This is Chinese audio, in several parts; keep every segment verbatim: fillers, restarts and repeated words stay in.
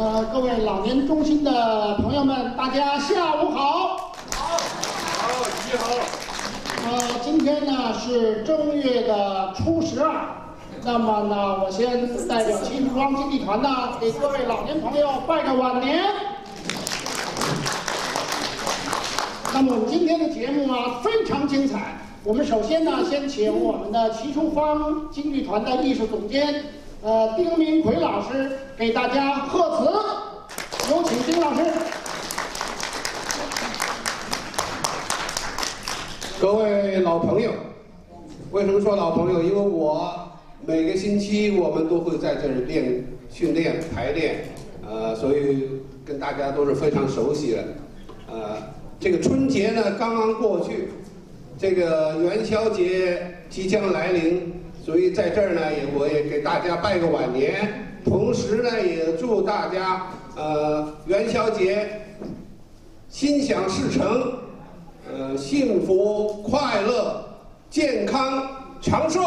呃，各位老年中心的朋友们，大家下午好。 好，好，你好。 呃，今天呢是正月的初十二，那么呢，我先代表秦福庄经济团呢，给各位老年朋友拜个晚年。那么我们今天的节目啊非常精彩。我们首先呢，先请我们的齐淑芳京剧团的艺术总监，呃，丁明奎老师给大家贺词。有请丁老师。 各位老朋友，为什么说老朋友？因为我每个星期我们都会在这里练训练排练，呃，所以跟大家都是非常熟悉的。呃，这个春节呢刚刚过去。这个元宵节即将来临，所以在这儿呢，也我也给大家拜个晚年，同时呢，也祝大家呃元宵节心想事成，呃幸福快乐、健康长寿。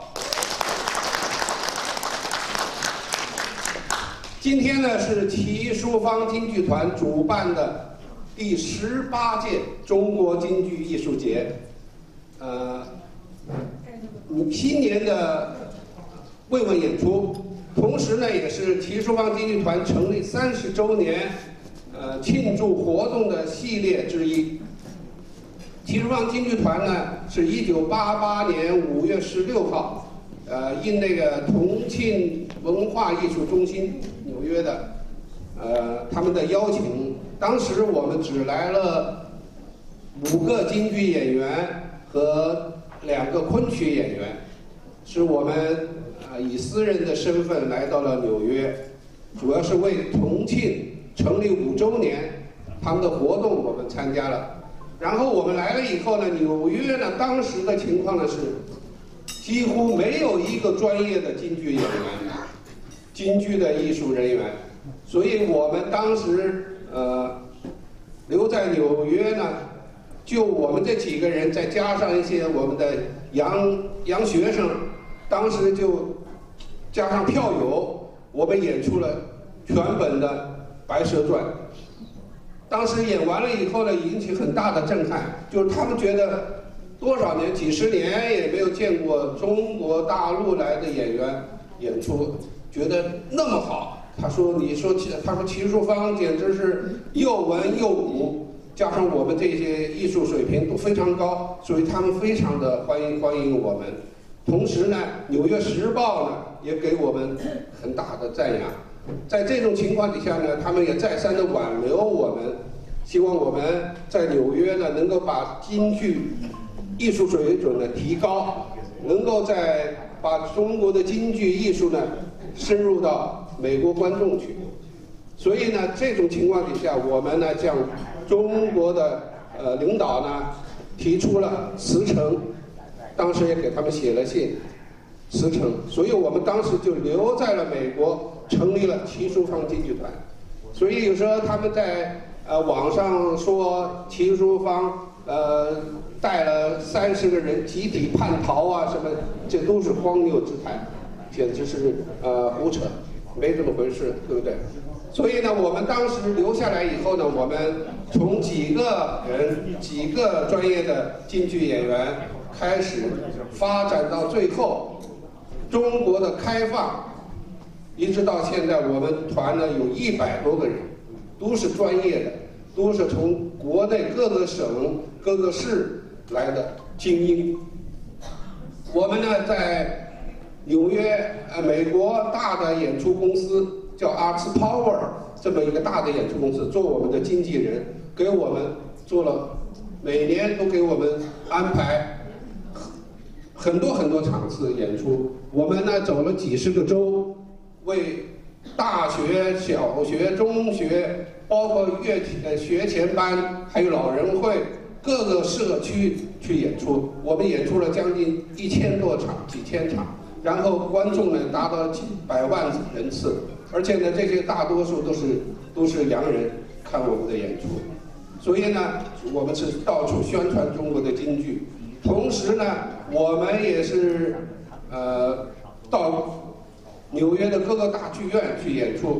今天呢是齐淑芳京剧团主办的第十八届中国京剧艺术节。呃，新年的慰问演出，同时呢，也是齐淑芳京剧团成立三十周年，呃，庆祝活动的系列之一。齐淑芳京剧团呢，是一九八八年五月十六号，呃，应那个重庆文化艺术中心纽约的，呃，他们的邀请，当时我们只来了五个京剧演员。和两个昆曲演员，是我们啊以私人的身份来到了纽约，主要是为重庆成立五周年他们的活动我们参加了。然后我们来了以后呢，纽约呢当时的情况呢是几乎没有一个专业的京剧演员，京剧的艺术人员，所以我们当时呃留在纽约呢。就我们这几个人，再加上一些我们的洋洋学生，当时就加上票友，我们演出了全本的《白蛇传》。当时演完了以后呢，引起很大的震撼，就是他们觉得多少年、几十年也没有见过中国大陆来的演员演出，觉得那么好。他说：“你说，他说齐淑芳简直是又文又武。”加上我们这些艺术水平都非常高，所以他们非常的欢迎欢迎我们。同时呢，《纽约时报》呢也给我们很大的赞扬。在这种情况底下呢，他们也再三的挽留我们，希望我们在纽约呢能够把京剧艺术水准呢提高，能够在把中国的京剧艺术呢深入到美国观众去。所以呢，这种情况底下，我们呢向中国的呃领导呢提出了辞呈，当时也给他们写了信，辞呈。所以我们当时就留在了美国，成立了齐淑芳京剧团。所以有时候他们在呃网上说齐淑芳呃带了三十个人集体叛逃啊什么，这都是荒谬之谈，简直是呃胡扯，没这么回事，对不对？所以呢，我们当时留下来以后呢，我们从几个人、几个专业的京剧演员开始发展到最后，中国的开放，一直到现在，我们团呢有一百多个人，都是专业的，都是从国内各个省、各个市来的精英。我们呢在纽约、呃美国大的演出公司。叫 Arts Power 这么一个大的演出公司做我们的经纪人，给我们做了，每年都给我们安排很多很多场次演出。我们呢走了几十个州，为大学、小学、中学，包括乐呃学前班，还有老人会各个社区去演出。我们演出了将近一千多场、几千场，然后观众呢达到几百万人次。而且呢，这些大多数都是都是洋人看我们的演出，所以呢，我们是到处宣传中国的京剧。同时呢，我们也是呃到纽约的各个大剧院去演出，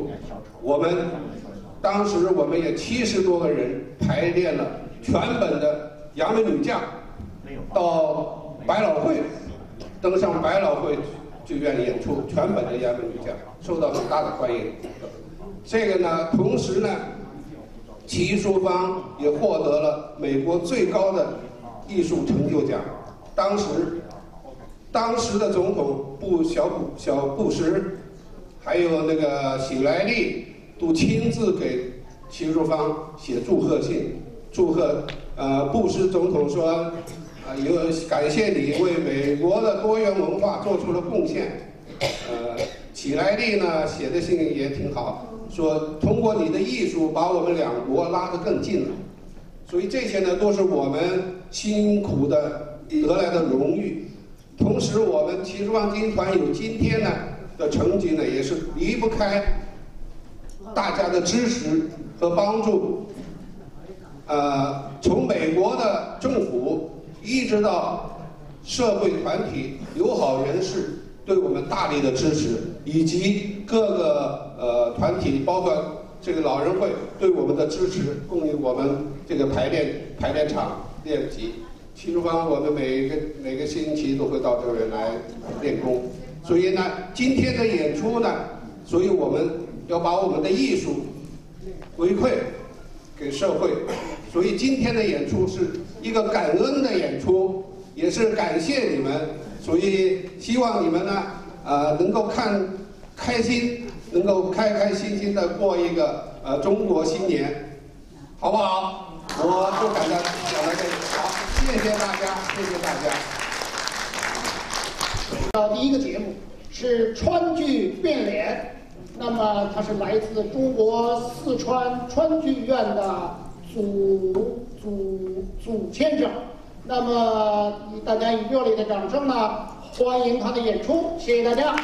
我们当时我们也七十多个人排练了全本的《杨门女将》，到百老汇登上百老汇剧院演出全本的《杨门女将》，受到很大的欢迎。这个呢，同时呢，齐淑芳也获得了美国最高的艺术成就奖。当时，当时的总统布小布小布什，还有那个喜来利，都亲自给齐淑芳写祝贺信，祝贺呃布什总统说，啊、呃、有感谢你为美国的多元文化做出了贡献。呃，喜来利呢写的信也挺好，说通过你的艺术把我们两国拉得更近了。所以这些呢都是我们辛苦的得来的荣誉。同时，我们齐淑芳京剧团有今天呢的成绩呢，也是离不开大家的支持和帮助。呃，从美国的政府一直到社会团体、友好人士对我们大力的支持，以及各个呃团体，包括这个老人会对我们的支持，供应我们这个排练排练场练习。齐淑芳，我们每个每个星期都会到这边来练功，所以呢，今天的演出呢，所以我们要把我们的艺术回馈给社会，所以今天的演出是一个感恩的演出，也是感谢你们，所以希望你们呢，呃，能够看开心，能够开开心心的过一个呃中国新年，好不好？我就感到讲到这里，好，谢谢大家，谢谢大家。 到第一个节目是川剧变脸，那么它是来自中国四川川剧院的祖祖祖先生，那么大家以热烈的掌声呢欢迎他的演出，谢谢大家。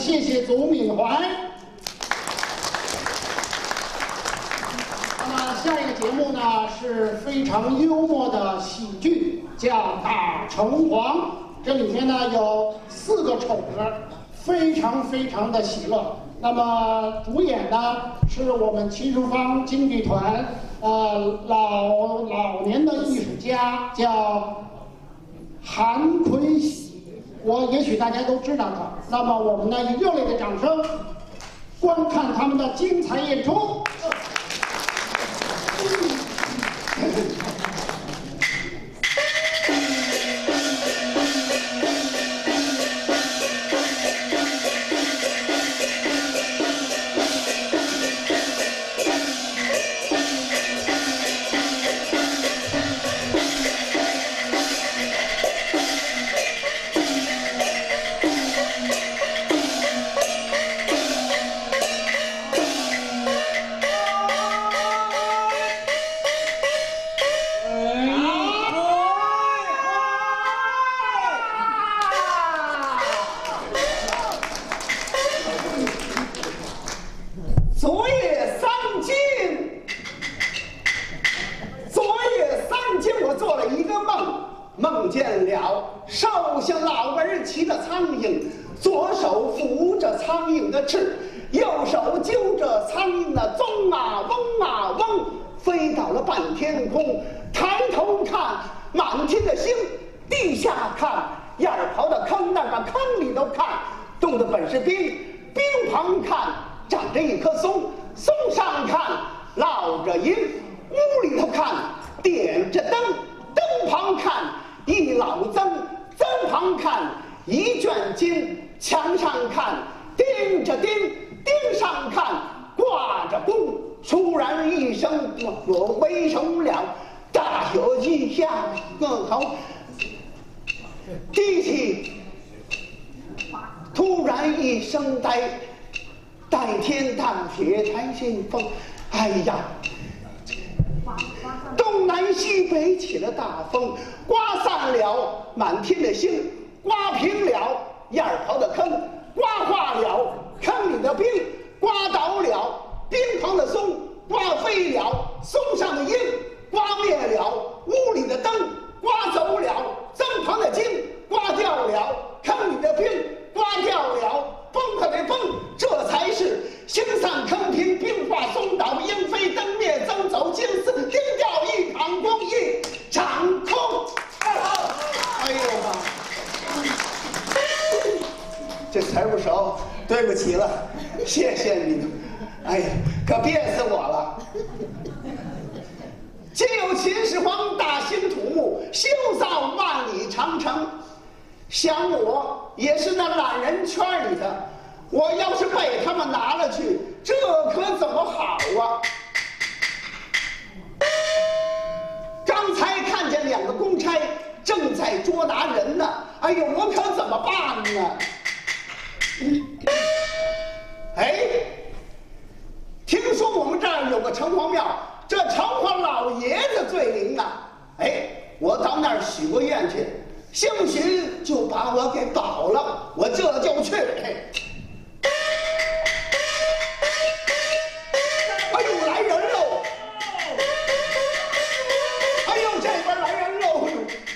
谢谢祖缅怀。那么下一个节目呢是非常幽默的喜剧，叫《打城隍》。这里面呢有四个丑角，非常非常的喜乐。那么主演呢是我们秦书坊京剧团，呃老老年的艺术家，叫韩坤喜，我也许大家都知道他。那么我们呢以热烈的掌声观看他们的精彩演出。 梦见了手像老儿骑着苍蝇，左手扶着苍蝇的翅，右手揪着苍蝇的鬃啊嗡啊嗡，飞到了半天空。抬头看满天的星，地下看眼儿刨的坑，那个坑里头看冻的本是冰，冰旁看长着一棵松，松上看烙着银，屋里头看点着灯，灯旁看一老僧，僧旁看一卷经，墙上看钉着钉，钉上看挂着弓。突然一声我为首了，大有一下更好提起，突然一声呆，带天大铁台信风，哎呀，东南西北起了大风，刮散了满天的星，刮平了眼儿刨的坑，刮化了坑里的冰，刮倒了冰旁的松，刮飞了松上的鹰，刮灭了屋里的灯，刮走了灯旁的金，刮掉了坑里的冰，刮掉了崩溃的崩，这才是星散坑平，冰化松倒，鹰飞灯灭，增走金丝，钉掉一场空，一场空。哎呦妈！这词儿不熟，对不起了，谢谢你们。哎呀，可憋死我了！今有秦始皇大兴土木，修造万里长城。想我也是那懒人圈里的，我要是被他们拿了去，这可怎么好啊？刚才看见两个公差正在捉拿人呢，哎呦，我可怎么办呢？哎，听说我们这儿有个城隍庙，这城隍老爷子最灵啊！哎，我到那儿许过愿去，兴许就把我给保了，我这就去。哎呦，来人喽！哎呦，这边来人喽！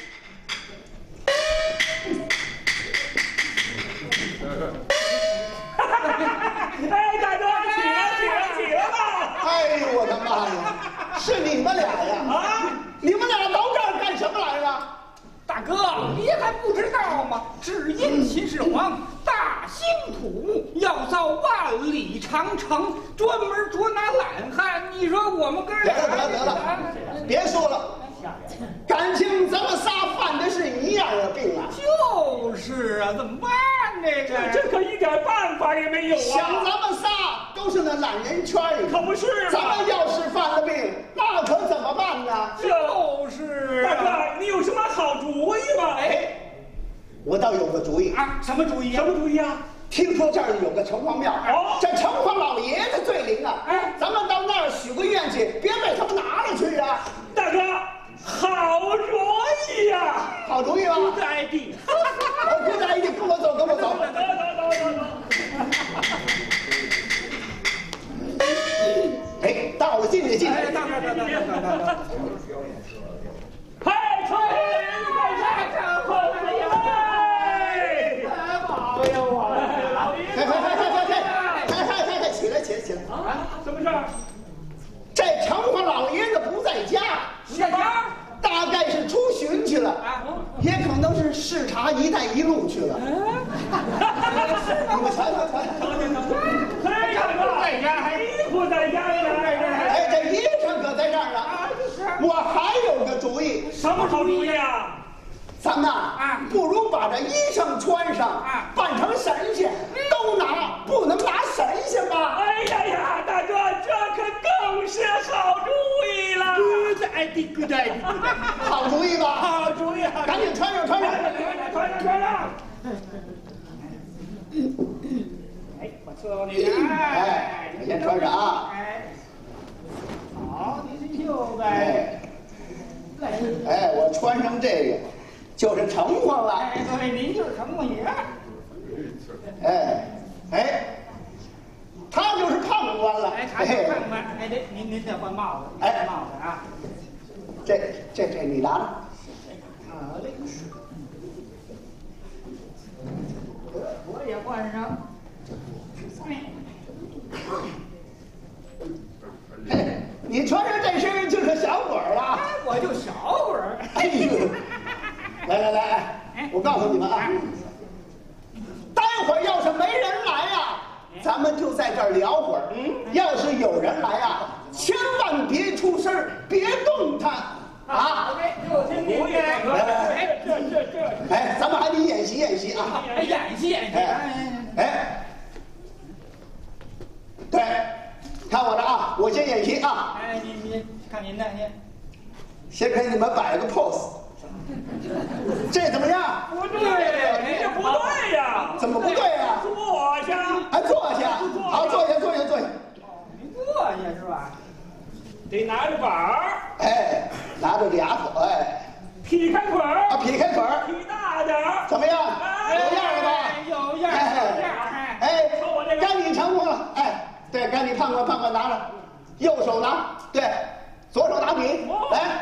哎，大哥，起来，起来，起来吧！ 哎呦，我的妈呀，是你们俩呀！ 啊， 你们俩到这儿干什么来了？ 大哥，你还不知道吗？只因秦始皇大兴土木，要造万里长城，专门捉拿懒汉。你说我们哥得俩…… 了得了得了，别说了，感情咱们仨犯的是一样的病啊！ 就是啊，怎么办呢？这这可一点办法也没有想啊！ 咱们仨都是那懒人圈里， 可不是咱嘛！ 们要是犯了病，那可怎么办呢？ 就是大啊。 哥，你有什么好主意吗？ 哎，我倒有个主意。 啊，什么主意什么主意啊？ 听说这儿有个城隍庙， 哦这城隍老爷子最灵啊！ 哎咱们到那儿许个愿去，别被他们拿了去啊！ 大哥，好主意呀！ 好主意吧？ Good idea！ 我不在意，跟我走，跟我走。 走走走走走。 去进去。 哎，等等等等等等等。 快快快上后来！ 好呀，我老爷快快快快快快快快快快起来起来起来！ 啊，什么事儿？ 这城隍老爷子不在家， 在家大概是出巡去了，也可能是视察“一带一路”去了。你们瞧瞧瞧瞧， 哎呀，不在家，还不在家呢？ 哎，这衣裳可在这儿呢。我还有个主意， 什么好主意啊？ 咱们啊，不如把这衣裳穿上，扮成神仙，都拿，不能拿神仙吧？ 哎呀呀，大哥，这可更是好主意了！ 哎，对对对， 好主意吧？ 好主意，好赶紧穿上，穿上！ 穿上穿上！ 哎，我伺候你。 哎，你先穿上啊！ 哎，好，你是袖子。 哎， 来， 哎，我穿上这个，就是城隍了。 哎，对，您就是城隍爷。 哎，哎，他就是判官了。 哎，他就看看，哎，这您您得换帽子， 哎换帽子啊。 这这这你拿着。 好嘞。我也换上。 哎，你穿上这身就是小鬼儿了。 我就小鬼儿。 哎呦，来来来，哎，我告诉你们啊，待会儿要是没人来呀，咱们就在这儿聊会儿。嗯，要是有人来呀，千万别出声，别动弹啊。 就听您的。 来来来， 哎，这这这。 哎，咱们还得演习演习啊。 哎，演戏演戏。 哎哎，对，看我的啊，我先演习啊。 哎，您您看您的您。 先给你们摆个 pose， 这怎么样？ 不对，你这不对呀！ 怎么不对呀？ 坐下， 哎，坐下，好，坐下，坐下，坐下。 您坐下是吧？ 得拿着板儿， 哎，拿着俩手，哎， 劈开腿儿， 啊，劈开腿儿， 劈大点儿， 怎么样？有样了吧？ 有样有样。 哎， 瞅我这个， 该你成功了。哎，对，该你判官，判官拿着，右手拿，对，左手拿笔，来。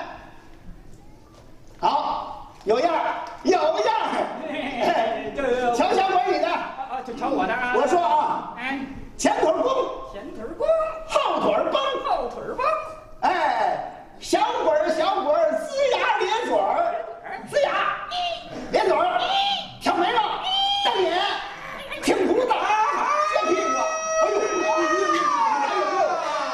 好，有样儿，有样儿。 对， 瞧小鬼你的， 啊，就瞧我的啊。 我说啊， 哎， 前腿弓， 前腿弓， 后腿绷， 后腿绷。 哎，小鬼儿小鬼儿，龇牙咧嘴儿，龇牙，咧嘴儿，挑眉毛，瞪眼，挺胡子，撅屁股，哎呦，哎呦。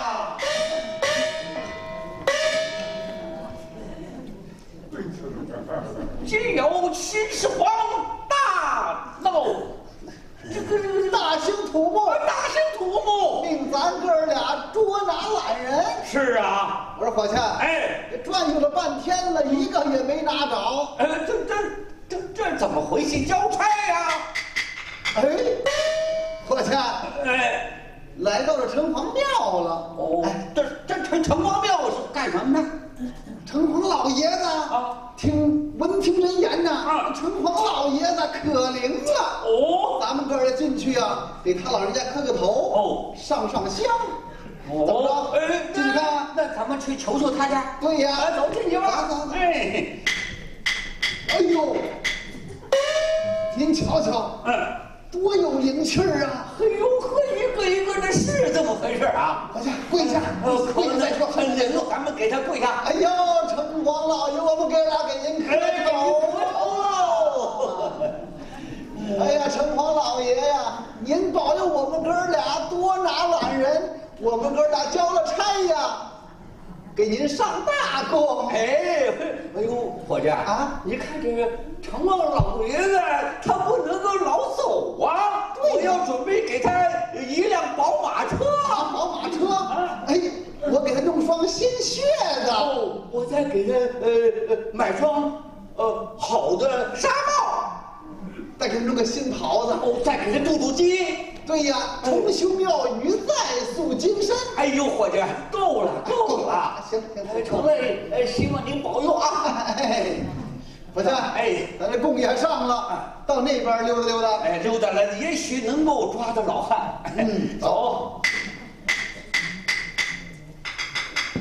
今有秦始皇大闹， 这个这个大兴土木， 大兴土木。 命咱哥俩捉拿懒人。 是啊， 我说火枪， 哎， 这转悠了半天了，一个也没拿着。 呃，这这这这怎么回去交差呀？ 哎，火枪， 哎， 来到了城隍庙了。 哦，这这城城隍庙是干什么呢？ 城隍老爷子啊， 听闻听人言呐， 啊城隍老爷子可灵了。 哦， 咱们哥儿俩进去啊，给他老人家磕个头， 哦， 上上香， 哦怎么着？ 哎， 进去看看。 那咱们去求求他去。 对呀， 啊，走进去吧。 走走走。 哎， 哎呦，您瞧瞧， 嗯， 多有灵气儿啊！ 哎呦呵，一个一个的是这么回事啊？ 大家跪下， 呃， 跪下再说。 很灵，咱们给他跪下。 哎呦，城隍老爷，我们哥俩给您磕头喽！哎呀，城隍老爷呀，您保佑我们哥俩多拿懒人，我们哥俩交了差呀，给您上大功。 哎，哎呦，伙计啊， 你看这个城隍老爷子，他不能够老走啊， 对呀我要准备给他一辆宝马车。 啊，宝马车，哎，我给他弄双新靴子。 哦，我再给他呃呃买双呃好的纱帽， 再给他弄个新袍子。 哦，再给他镀镀金。 对呀，重修庙宇，再塑金身。 哎呦，伙计，够了，够了。 行行哎， 行， 成嘞，哎，希望您保佑啊。 哎，不是， 哎， 咱这供也上了，到那边溜达溜达。 哎，溜达了，也许能够抓到老汉。 嗯， 走。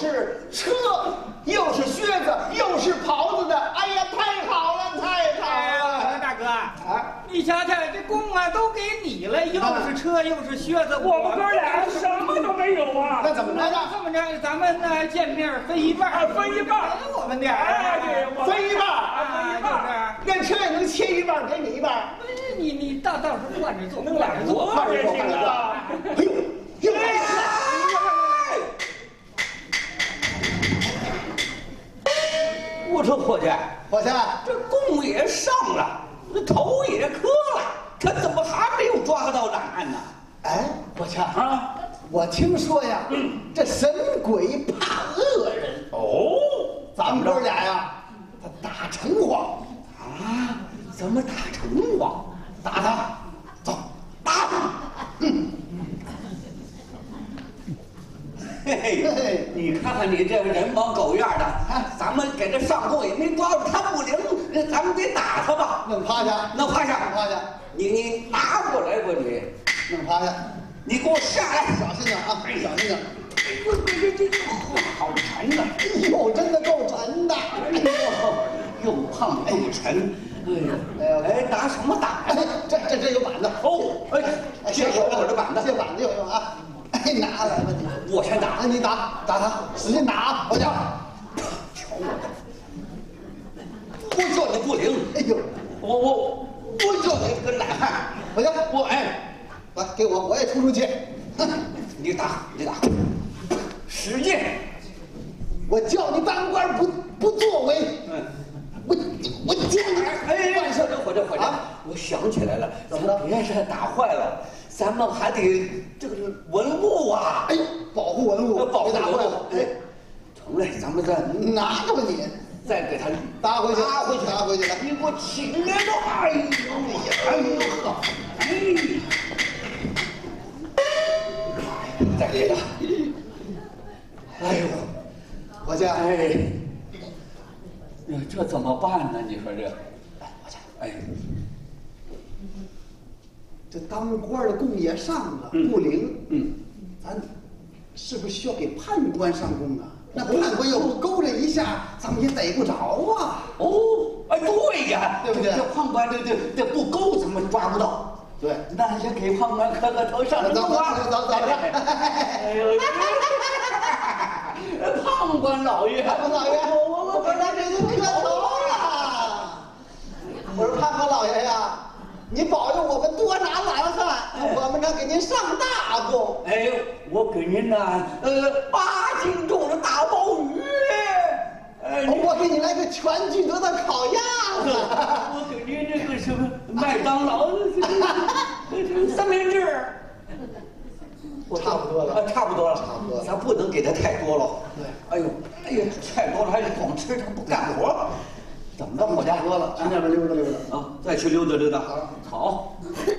是车，又是靴子，又是袍子的。哎呀，太好了，太好哎了！ 呀，大哥， 哎， 你瞧瞧，这弓啊都给你了，又是车又是靴子， 我们哥俩什么都没有啊！ 那怎么着那呢？ 这么着，咱们呢见面分一半儿， 分一半儿给我们点儿， 哎对我分一半儿， 啊，就是。 那车也能切一半给你一半。 你你到到时候换着做， 能俩人做换着做也行啊！ 哎呦，又来了！ 我说伙计， 伙计， 这弓也上了，这头也磕了，他怎么还没有抓到懒汉呢？ 哎，伙计啊， 我听说呀，这神鬼怕恶人， 哦， 咱们哥俩呀，他打城隍， 啊，怎么打城隍？ 打他，走，打他。 嘿嘿，你看看你这个人模狗样的，咱们给他上供也没抓住，他不灵，咱们得打他吧？ 弄趴下， 弄趴下， 弄趴下， 你你拿过来吧你， 弄趴下， 你给我下来， 小心点啊，小心点。 哎呦，这这这好沉呐！ 哎呦，真的够沉的。 哎呦，又胖又沉，哎呦， 哎呦哎，打什么打哎呀？， 这这这有板子哦，哎，借我我这板子， 这板子有用啊！哎，拿来吧你， 我先打啊，。你打打他，使劲打啊！伙计， 瞧我的，我叫你不灵， 哎呦， 我我我叫你个懒汉， 伙计， 我哎， 来给我，我也出出气。哼， 你打你打，使劲， 我叫你当官不不作为， 嗯。 我我叫你哎，万事这火这火这啊， 我想起来了， 怎么了别是打坏了，咱们还得这个文物啊， 哎呦，保护文物， 保护别打坏了文物。。 哎， 成嘞，咱们再拿着吧你， 再给他搭回去， 搭回去， 搭回去来。 你给我起来了！哎呦，哎呦呵，哎，再给他，哎呦， 伙计， 哎，这怎么办呢？你说这， 哎，伙计， 哎， 这当官的供也上了，不灵。 嗯， 咱是不是需要给判官上供啊？那判官要不勾这一下，咱们也逮不着啊。 哦，哎，对呀， 对不对这判官这这这不勾，咱们抓不到。 对， 那也给判官磕个头，上走走上啊！ 走走走哎呦，判官老爷， 判官老爷， 我我我我让这个磕头了。我说判官老爷呀，你保佑我们多拿懒汉，我们能给您上大供。 哎呦，我给您呐，呃，八斤重的大鲍鱼，哎，你我给你来个全聚德的烤鸭子。 我给您这个什么麦当劳的这个三明治。 差不多了啊，差不多了， 差不多了咱不能给他太多了。 对， 哎呦，哎呀，太多了还光吃，他不干活。怎么着，伙计？ 多了，去那边溜达溜达。 啊，再去溜达溜达。好。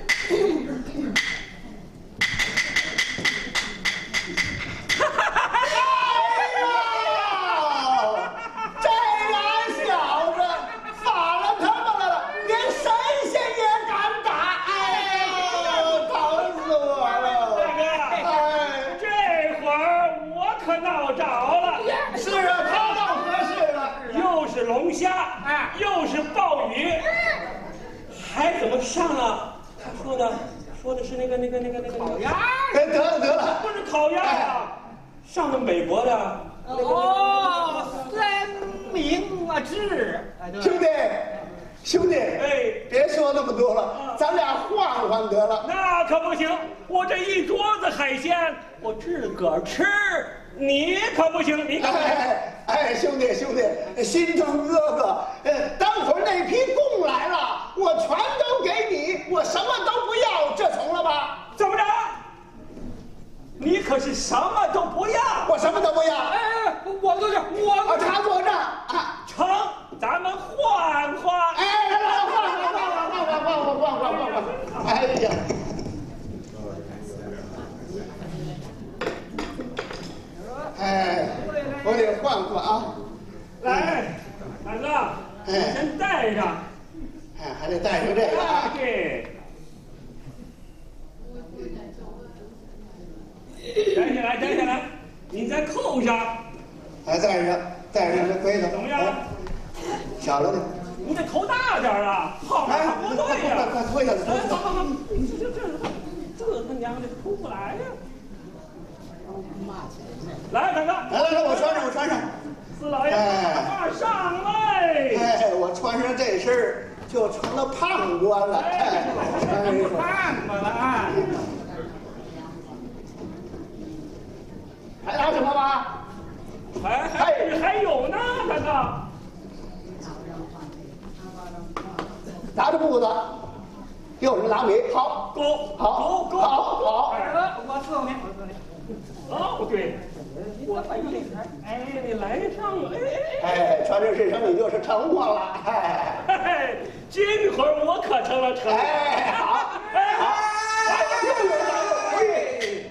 这俩小子反了他们来了，连神仙也敢打！哎呦，疼死我了！ 大哥， 哎， 这会儿我可闹着了， 是啊，他倒合适了。 又是龙虾， 哎又是鲍鱼，还怎么上了？他说的说的是那个那个那个那个烤鸭。 哎，得了得了， 不是烤鸭呀，上的美国的。 哦，三明啊治，哎对。 兄弟，兄弟， 哎别说那么多了，咱俩换换得了。 那可不行，我这一桌子海鲜，我自个儿吃，你可不行，你可不行。 哎哎，兄弟兄弟，心疼哥哥，呃，待会儿那批供来了，我全都给你，我什么都不要，这成了吧？ 怎么着？你可是什么都不要。 我什么都不要， 哎哎，我坐这，我啊，他坐这儿啊， 成，咱们换换。 哎，来来换换换换换换换换换换换，哎呀，哎，我得换换啊， 来，大哥，你先带上。 哎，还得带上这个啊。 对。摘下来，摘下来，你再扣上。 哎，带上，带上这盔子， 怎么样？ 小了点。 你得头大点啊，好哎， 不对呀！ 快快脱下来，脱哎， 下来。 走走走，这这这他娘的出不来呀！来，大哥， 来来来，我穿上，我穿上。 四老爷，马上来！ 哎，我穿上这身儿就成了判官了。 哎， 看过了啊！ 还拿什么吗？ 还还还有呢，大哥。 拿着步子，有人拿米，好， 勾， 好， 勾，勾， 好，好。 哎，我伺候您，我伺候您。 哦，对，我哎，哎，你来上了，哎哎，穿着这身你就是成我了，哎， 哎哎，今会儿我可成了成。 哎，好， 哎好， 哎，又有来了，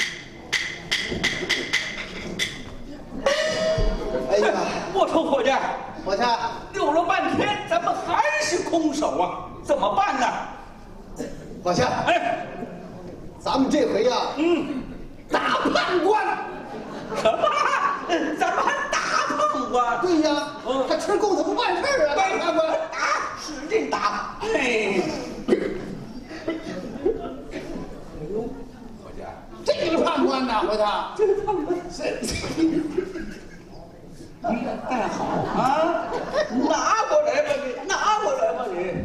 哎呀， 我说伙计， 我看溜了半天，咱们还是空手啊，怎么办呢？ 我看， 哎， 咱们这回呀， 嗯， 大判官， 什么？咱们还打判官？ 对呀，他吃够他不办事儿啊，大判官， 打，使劲打！哎，伙计， 这个判官呐，我看， 这个判官这你带好啊！拿过来吧你，拿过来吧你。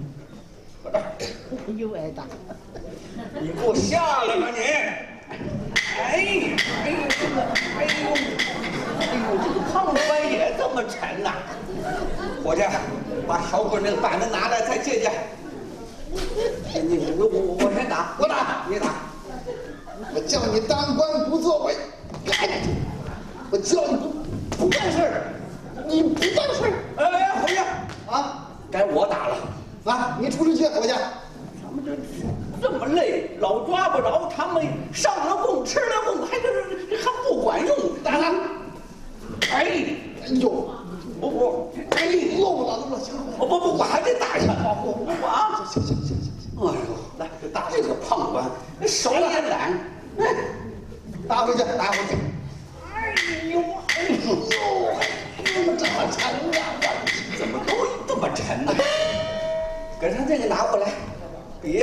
哎呦哎大， 你给我下来吧你！哎呀，哎呦这个，哎呦，哎呦这个判官也这么沉呐、伙计，把小鬼那个板子拿来，再借借。你你我我我先打， 我打， 你打。 我叫你当官不作为，哎，我叫你不不办事儿，你不办事儿哎哎，伙计， 啊该我打了。 啊！你出去去，我去。 咱们这这么累，老抓不着，他们上了供，吃了供，还这这还不管用。 打他！ 哎， 哎呦， 我我哎，漏了漏了，行了， 我不不，我还得打他。我我啊！ 行行行行行， 哎呦，来打这个判官，手也懒。哎， 打回去，打回去。 哎呦，哎呦， 这么沉呀！ 怎么都这么沉呢？给他这个拿过来，笔。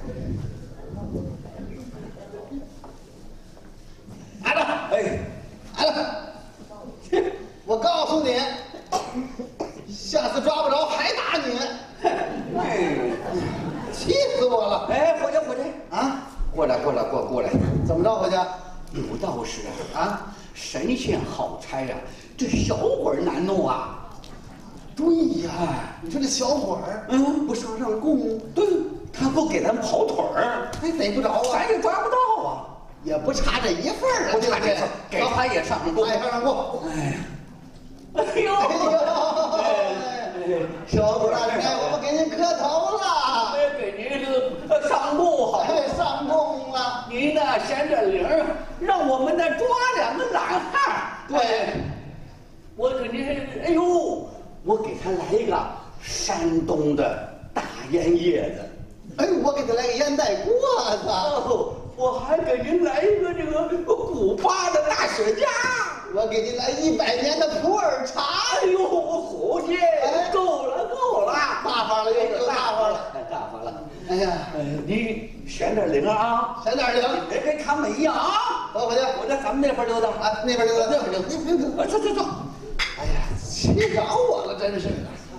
拿着， 哎， 来了。我告诉你，下次抓不着还打你， 哎， 气死我了！ 哎，伙计伙计， 啊， 过来过来过过来。 怎么着，伙计？ 有道是啊， 啊， 神仙好差呀，这小鬼难弄啊。 对呀，你说这小伙儿， 嗯， 不上上供， 对，他不给咱跑腿儿， 还逮不着啊， 咱也抓不到啊。 也不差这一份儿啊， 不差这对份，给他也上供。 哎，上上供。 哎，哎呦， 哎呦，小伙儿，哎，我们给您磕头了， 哎，给您这个上供好。 哎，上供了。 您呢闲着铃儿，让我们呢抓两个懒汉。 对， 我给您，哎呦，我给他来一个山东的大烟叶子。 哎，我给他来个烟袋锅子， 哦，我还给您来一个这个古巴的大雪茄。 我给您来一百年的普洱茶。 哎呦，伙计，够了够了， 大发了又又大发了， 大发了。 哎呀， 呃，你选点铃啊， 选点零， 别跟他们一样啊。 走回去， 我在咱们那边溜达啊，那边溜达，那边溜达，那边溜达。 啊，走走走。 哎呀，气着我了，真是的。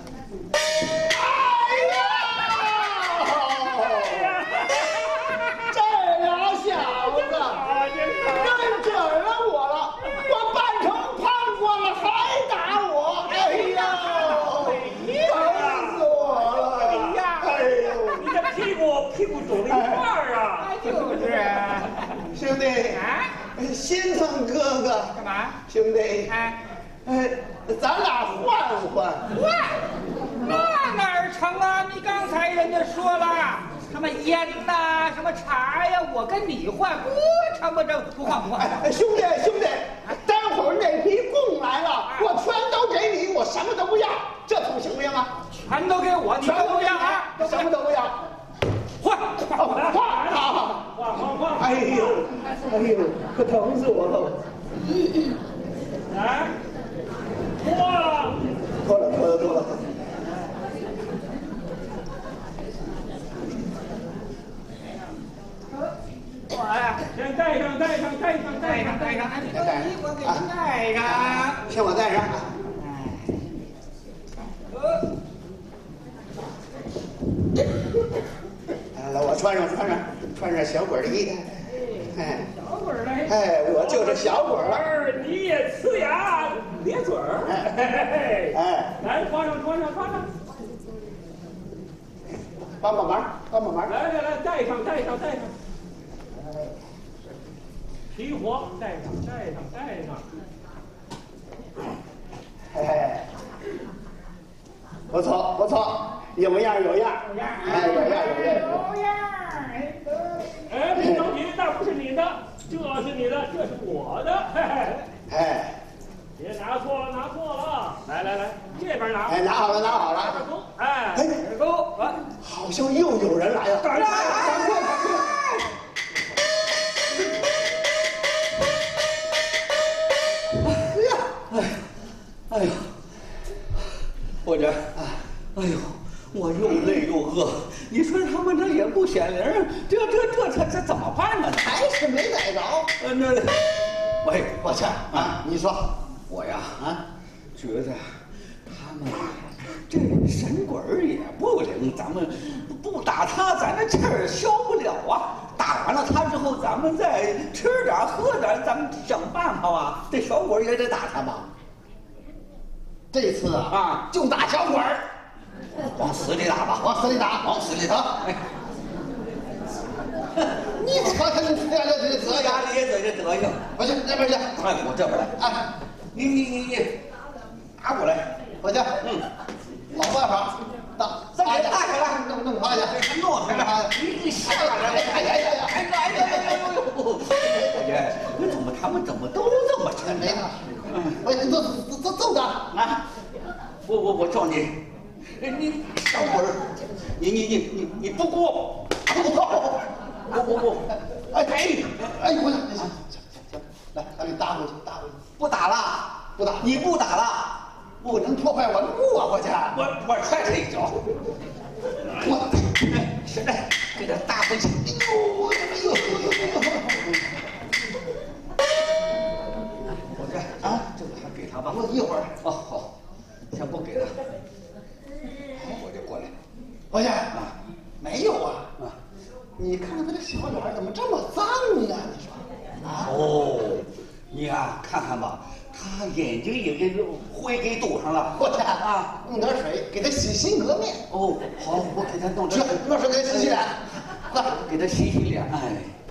哎呀！这俩小子认准了我了，我扮成判官了还打我，哎呀，疼死我了！ 哎呀， 哎呦， 你这屁股屁股肿了一块儿啊！ 就是， 兄弟， 啊， 心疼哥哥， 干嘛？ 兄弟， 哎， 哎，咱俩换换。 换，那哪儿成啊？你刚才人家说了，什么烟呐、什么茶呀，我跟你换，不成不成，不换不换。 哎，兄弟兄弟，待会儿那批供来了，我全都给你，我什么都不要，这通行不行啊？ 全都给我，你全都不要啊？ 什么都不要。 换， 换换啊！ 换换换！ 哎呦，哎呦，可疼死我了！ 来， 带上。 请我带上。来来，我穿上穿上穿上小鬼的衣。哎， 小鬼儿嘞！ 哎，我就是小鬼了。 儿，你也呲牙咧嘴儿。哎， 哎， 来，穿上，穿上，穿上。 帮帮忙，帮帮忙。 来来来，带上，带上，带上。齐活，带上，带上，带上。 哎，不错不错，有样有样，哎，有样有样。 有样，哎， 哎，别着急，那不是你的，这是你的，这是我的。嘿嘿， 哎， 别拿错了，拿错了。来来来，这边拿。 哎，拿好了拿好了。 二勾，哎， 哎二勾，啊， 好像又有人来了。赶快赶快赶快！哎呀，哎，哎呦， 伙计，哎呦，我又累又饿，你说他们这也不显灵，这这这这这怎么办呢？ 还是没逮着。 呃，那，喂， 抱歉啊，你说我呀啊，觉得他们这神鬼儿也不灵，咱们不打他，咱这气儿消不了啊。打完了他之后，咱们再吃点喝点，咱们想办法啊。这小鬼儿也得打他吧？ 这次啊啊， 就打小鬼儿， 往死里打吧， 往死里打， 往死里打。哎， 你瞧瞧你这这这龇牙咧嘴这德行。 我去那边去。 哎，我这边来。 哎， 你你你你，打过来。 我去。嗯，老办法，打再给打下来， 弄弄趴下， 弄下来。 你你下来！哎呀呀呀！哎呀哎呀哎呦！ 伙计，你怎么他们怎么都这么沉没他，我你揍揍揍揍他啊！我我我叫你，你小鬼儿，你你你你你不给我，不我我我， 哎哎哎！我行行行行，来把你打回去，打回去， 不打了， 不打， 你不打了， 不能破坏我的路啊！我去， 我我踹他一脚， 我哎，现在给他打回去。 哎呦哎呦哎我这啊，这个还给他吧。 我一会儿， 哦好，先不给他，我就过来。 我去啊， 没有啊啊， 你看看他这小脸怎么这么脏啊？你说啊？ 哦，你啊，看看吧，他眼睛也给灰给堵上了。 我去啊， 弄点水给他洗心革面。 哦，好，我给他弄去点， 弄水给他洗洗脸。来， 给他洗洗脸。哎，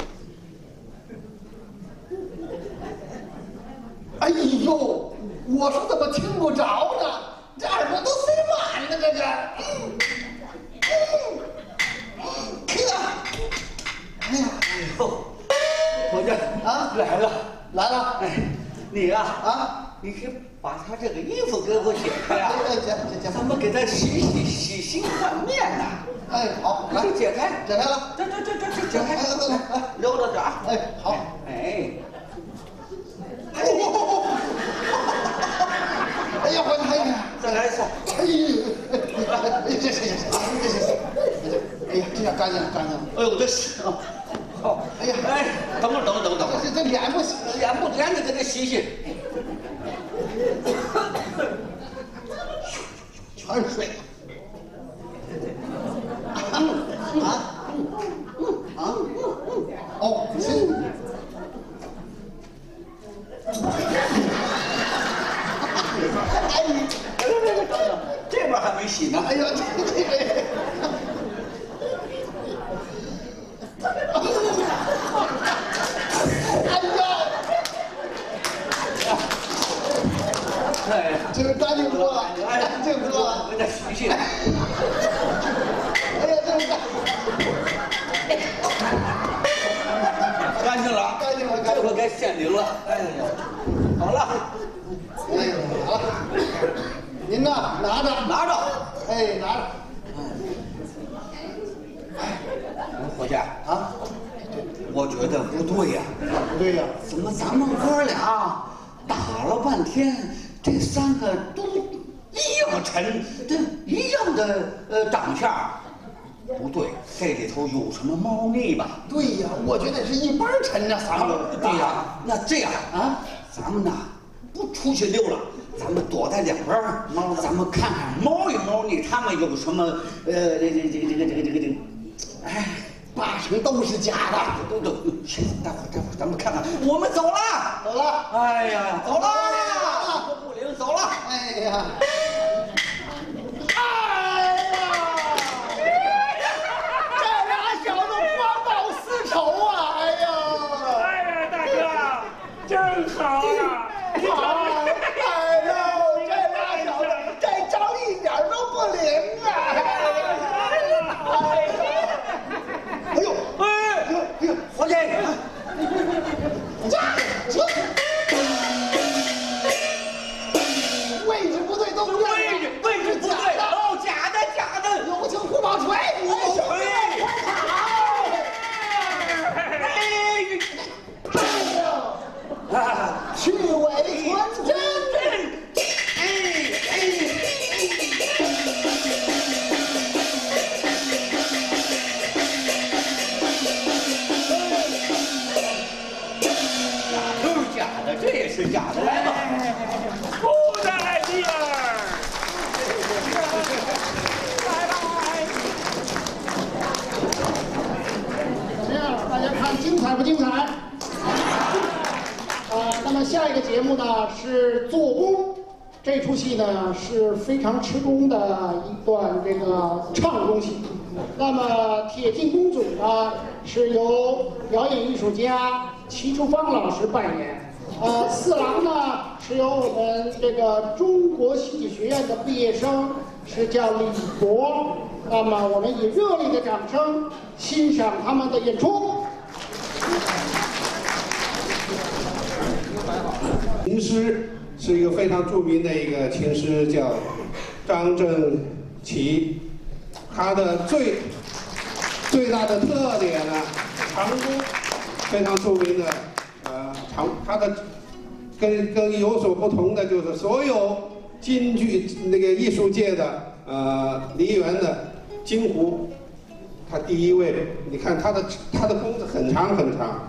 哎呦，我说怎么听不着呢？这耳朵都塞满了，这是。嗯嗯嗯，看，哎呀， 哎呦，伙计啊来了来了， 哎，你呀啊， 你是把他这个衣服给我解开呀？ 哎，解解解， 咱们给他洗洗洗心换面呐。 哎，好，来来，解开， 解开了。 这这这这这解开， 来来来来， 揉着点儿。 哎，好。 哎， 哎呦，哎呀，我哎呀， 再来一次。 哎呦，哎，行行行行行行行，哎呀，这下干净了，干净了。 哎呦，这是啊，好， 哎呀， 哎，等会儿，等会儿，等会儿，等会儿， 这这脸不行， 脸不脸你给他洗洗。 全是水。啊啊啊！哦，行。哎， 别别别，等等，这边还没洗呢。 哎呦，这这个。哎呀！ 哎， 这个干净多了， 哎， 干净多了。 给他洗洗。 哎呀，这个干净了， 干净了，干净了。 这回该显灵了。哎呀，好了， 哎，好了，您呢？拿着， 拿着。 哎，拿着。 哎，伙计啊，我觉得不对呀。 不对呀， 怎么咱们哥俩打了半天，这三个都一样沉，这一样的呃长相？不对，这里头有什么猫腻吧？ 对呀，我觉得是一般沉着，咱们。 对呀，那这样啊，咱们呐出去溜了，咱们躲在两边儿，咱们看看猫一猫腻他们有什么呃这这这这个这个这个这个，哎， 八成都是假的。 都都，行，待会儿待会儿咱们看看，我们走了， 走了。 哎呀，走了，不灵，走了， 哎呀。 真好啊！ 好，哎呦，这俩小子这招一点都不灵啊！哎呦， 哎哎，伙计， 位置不对，都不对， 位置位置不对，哦，假的假的， 有请胡宝锤，胡宝锤，快跑！ 啊， 去伪存真。 哎哎哪都是假的，这也是假的，来吧， 不在地儿。 这样大家看精彩不精彩？呃，那么下一个节目呢是做工，这出戏呢是非常吃功的一段这个唱功戏。那么铁镜公主呢是由表演艺术家齐楚芳老师扮演，呃，四郎呢是由我们这个中国戏剧学院的毕业生，是叫李博。那么我们以热烈的掌声欣赏他们的演出。 琴师是一个非常著名的一个琴师，叫张正奇。他的最最大的特点呢，长弓，非常著名的，呃，长他的跟跟有所不同的就是所有京剧那个艺术界的呃梨园的京胡，他第一位。你看他的他的弓子很长很长。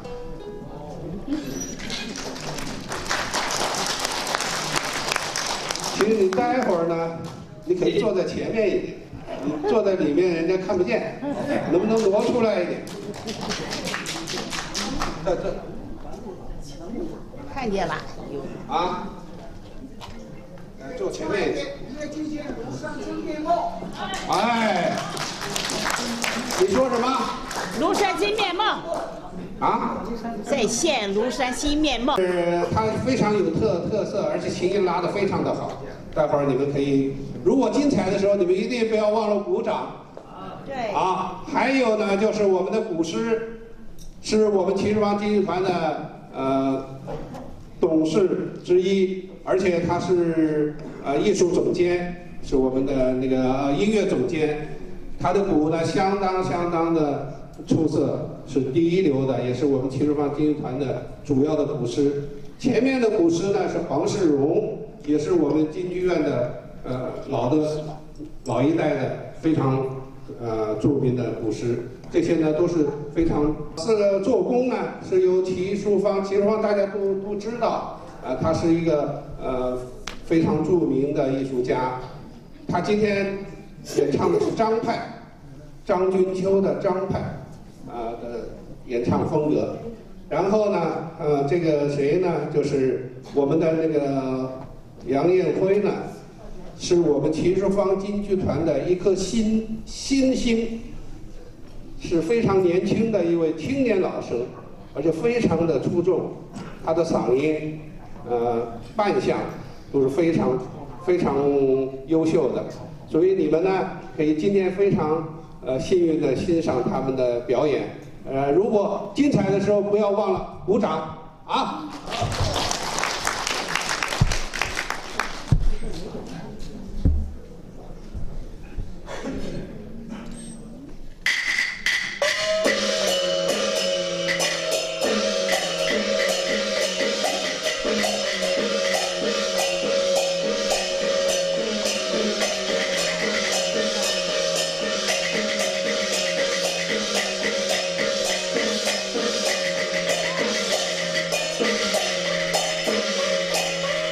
其实你待会儿呢，你可以坐在前面一点，你坐在里面人家看不见，能不能挪出来一点？这这看见了。 啊，坐前面一点。哎，你说什么？ 庐山新面貌。 啊？ 再现庐山新面貌。 是它非常有特特色，而且琴音拉得非常的好。待会儿你们可以，如果精彩的时候，你们一定不要忘了鼓掌。 对。 啊，还有呢，就是我们的鼓师，是我们秦始皇京剧团的呃董事之一，而且他是呃艺术总监，是我们的那个、呃、音乐总监。他的鼓呢，相当相当的出色，是第一流的，也是我们秦始皇京剧团的主要的鼓师。前面的鼓师呢是黄世荣，也是我们京剧院的呃老的老一代的非常呃著名的鼓师。这些呢都是非常这个做工呢是由齐淑芳，齐淑芳大家都都知道，呃，他是一个呃非常著名的艺术家。他今天演唱的是张派，张君秋的张派啊、呃、的演唱风格。然后呢，呃，这个谁呢，就是我们的那个杨艳辉呢，是我们秦淑芳京剧团的一颗新新星，是非常年轻的一位青年老生，而且非常的出众，他的嗓音，呃，扮相都是非常非常优秀的，所以你们呢，可以今天非常呃幸运的欣赏他们的表演。呃，如果精彩的时候，不要忘了鼓掌啊！ Thank you.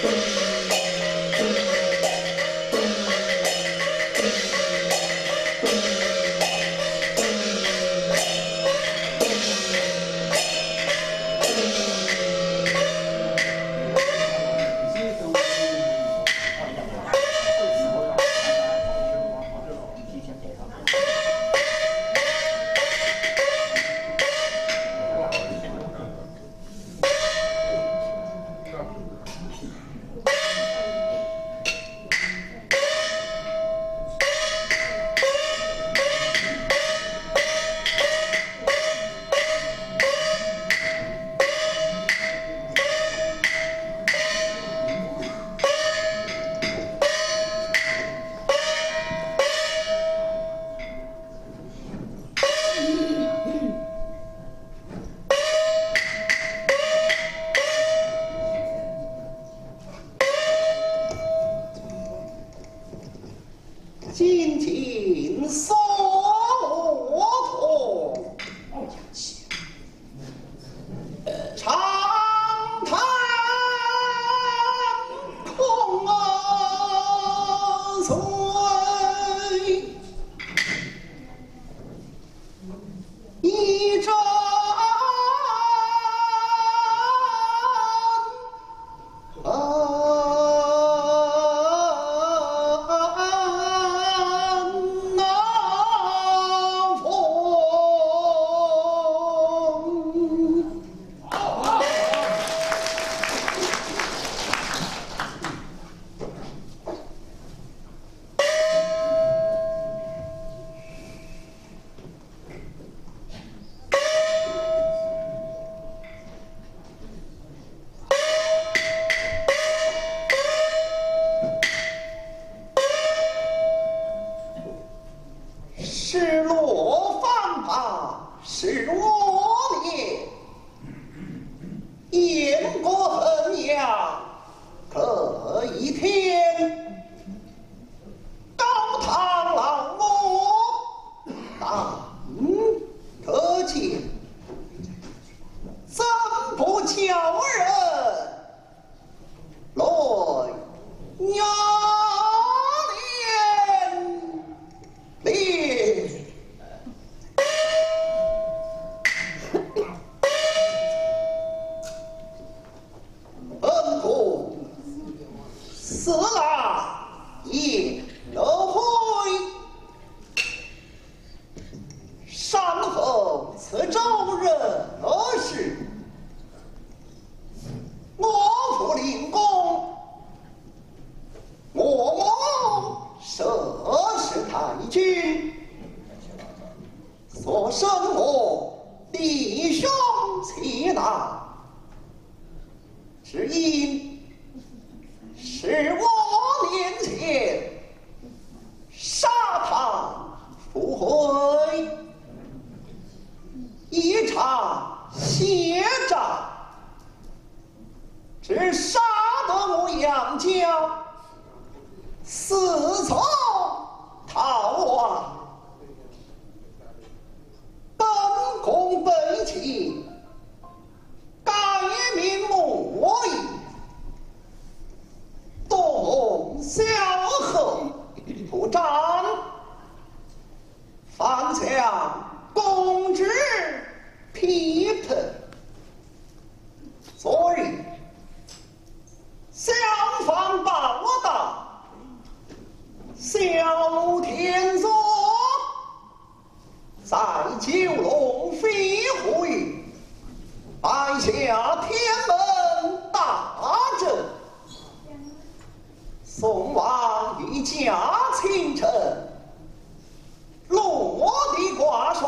紧紧锁头，长叹空碎，一阵失落芳华是我孽，燕国衡阳可一天，高堂老母当可见，怎不叫人来呀？死了也有悔，善后此周人而事，我父领功，我母佘氏太君，所生我弟兄妻难，只因是我年前杀他复回，一场血战，只杀得我杨家四从逃亡，本宫悲戚，改名莫疑。动小后不战，犯向公之批评。昨日相反报道，小天作在九龙飞回，摆下天门大阵。宋王御驾倾城，落地挂帅，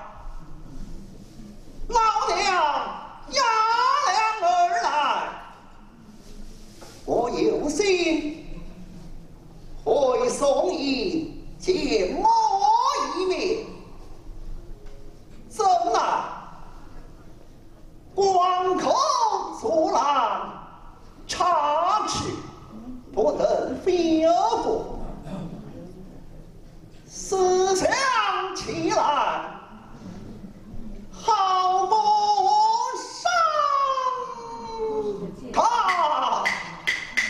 老娘押粮而来，我有心会宋营见我一面，怎奈关口阻拦，插翅不能飞过，思想起来，好不伤他。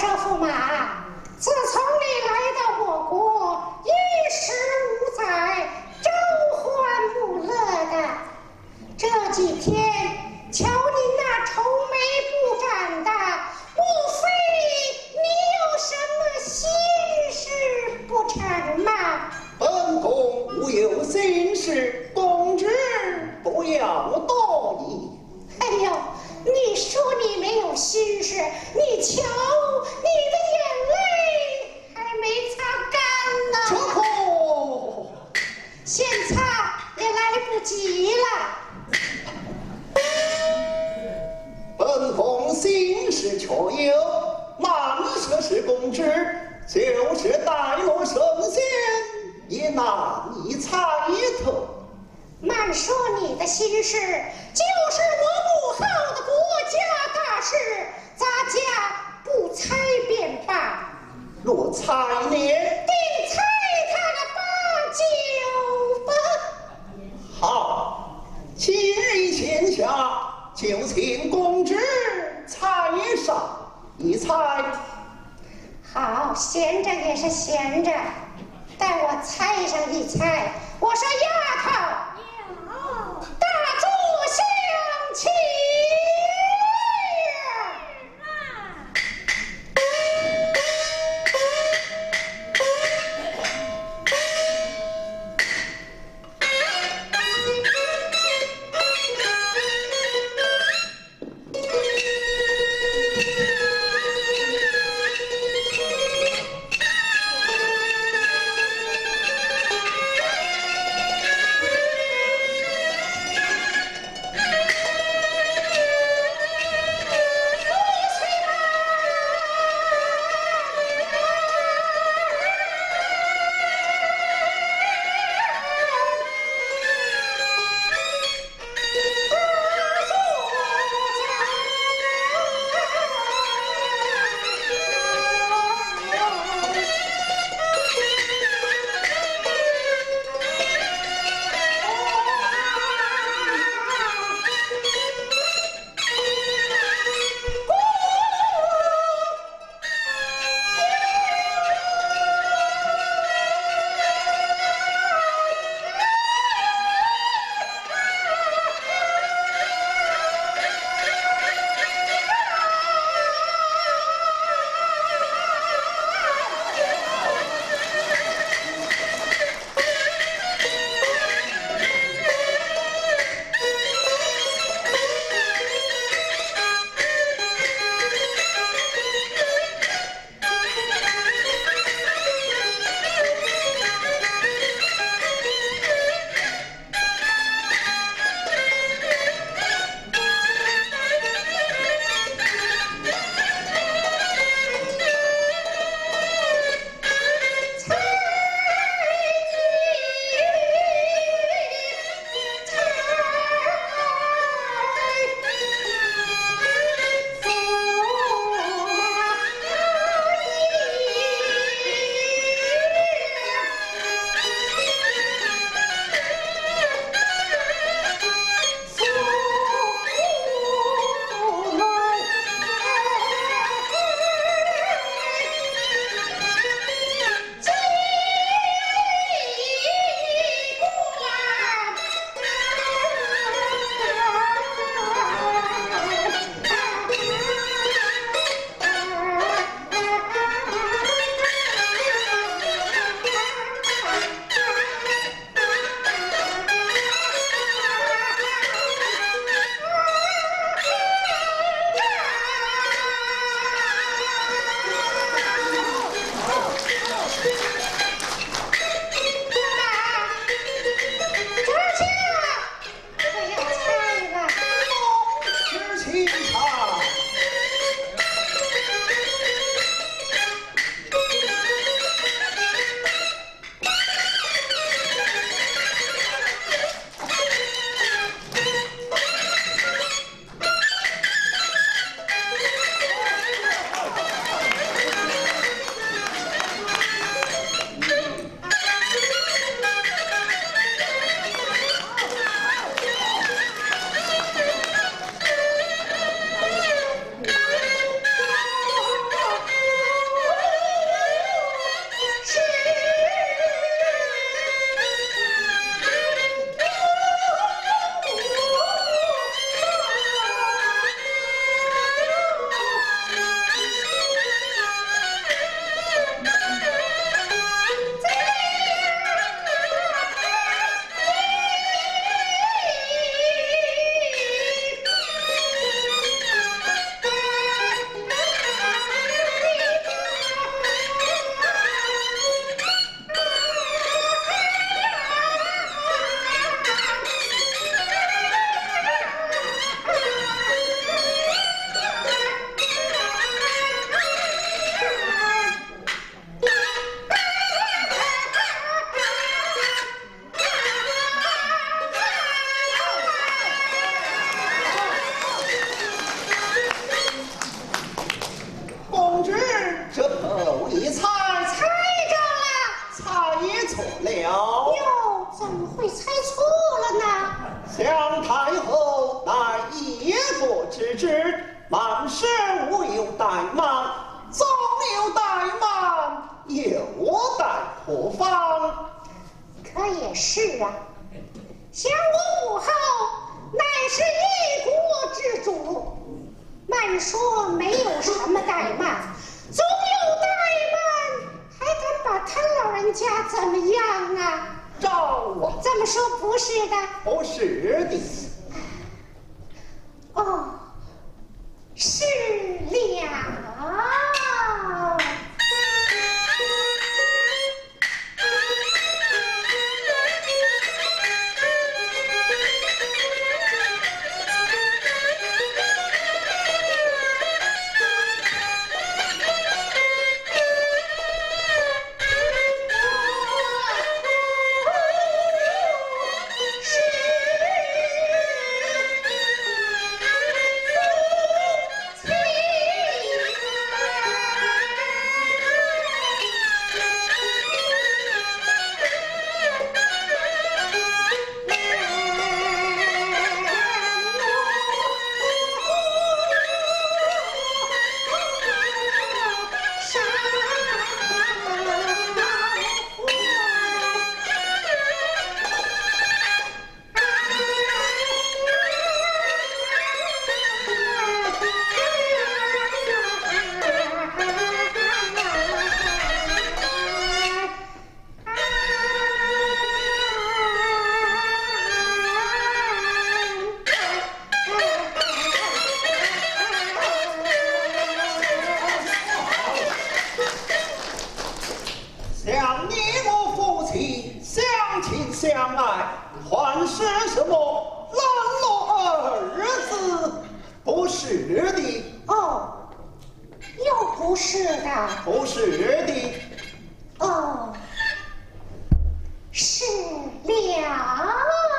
说驸马，自从你来到我国，衣食无灾，朝欢暮乐的。这几天，瞧你那愁眉不展的，莫非你有什么心事不成吗？ 本宫无有心事，公之不要多疑。 哎呦，你说你没有心事，你瞧你的眼泪还没擦干呢。 这可现擦也来不及了。 本宫心事确有，难说是公之，就是带落圣仙，也难以猜透。 慢说你的心事，就是我母后的国家大事，咱家不猜便罢。 若猜呢？ 定猜他的八九吧。 好，今日闲暇，就请公之猜上一猜。 好，闲着也是闲着，待我猜上一猜。我说丫头，大柱相起。 万事无有怠慢，总有怠慢，又待何方？ 可也是啊，想我母后乃是一国之主，慢说没有什么怠慢，总有怠慢，还敢把他老人家怎么样啊？ 照啊， 这么说不是的。 不是的。 哦，是了。 像你我夫妻相亲相爱，还是什么冷落儿子？不是的， 哦，又不是的。 不是的。 哦，是了。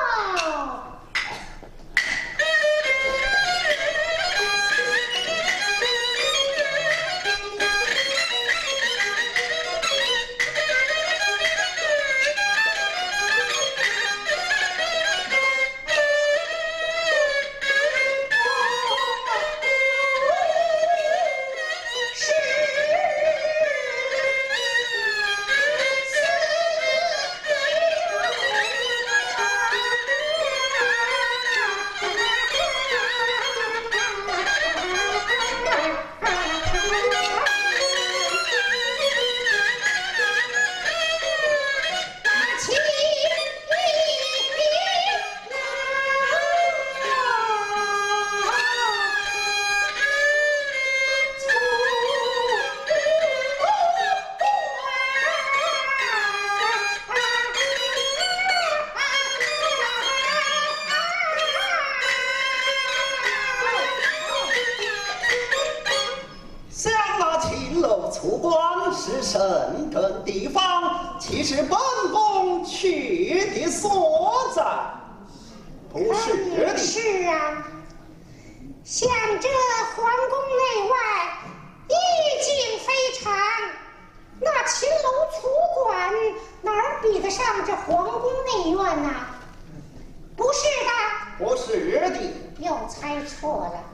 出关是深圳地方，其实本宫去的所在，不是的。 是啊，像这皇宫内外意境非常，那秦楼楚馆哪儿比得上这皇宫内院呐、啊？不是的， 不是的， 又猜错了。